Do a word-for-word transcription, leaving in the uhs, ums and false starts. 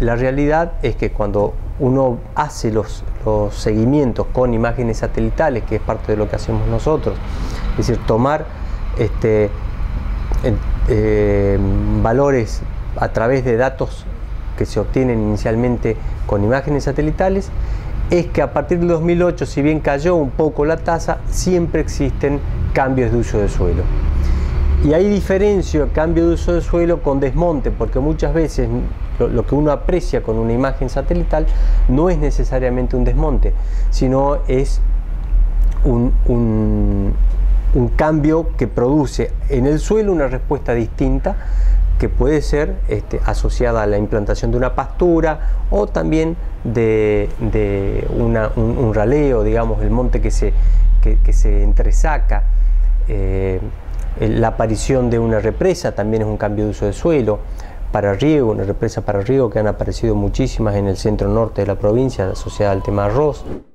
la realidad es que cuando uno hace los, los seguimientos con imágenes satelitales, que es parte de lo que hacemos nosotros, es decir, tomar este, eh, eh, valores a través de datos que se obtienen inicialmente con imágenes satelitales, es que a partir del dos mil ocho, si bien cayó un poco la tasa, siempre existen cambios de uso de suelo. Y ahí diferencio cambio de uso de suelo con desmonte, porque muchas veces lo, lo que uno aprecia con una imagen satelital no es necesariamente un desmonte, sino es un, un, un cambio que produce en el suelo una respuesta distinta, que puede ser este, asociada a la implantación de una pastura o también de, de una, un, un raleo, digamos, el monte que se, que, que se entresaca. Eh, la aparición de una represa también es un cambio de uso de suelo. Para riego, una represa para riego, que han aparecido muchísimas en el centro norte de la provincia asociada al tema arroz.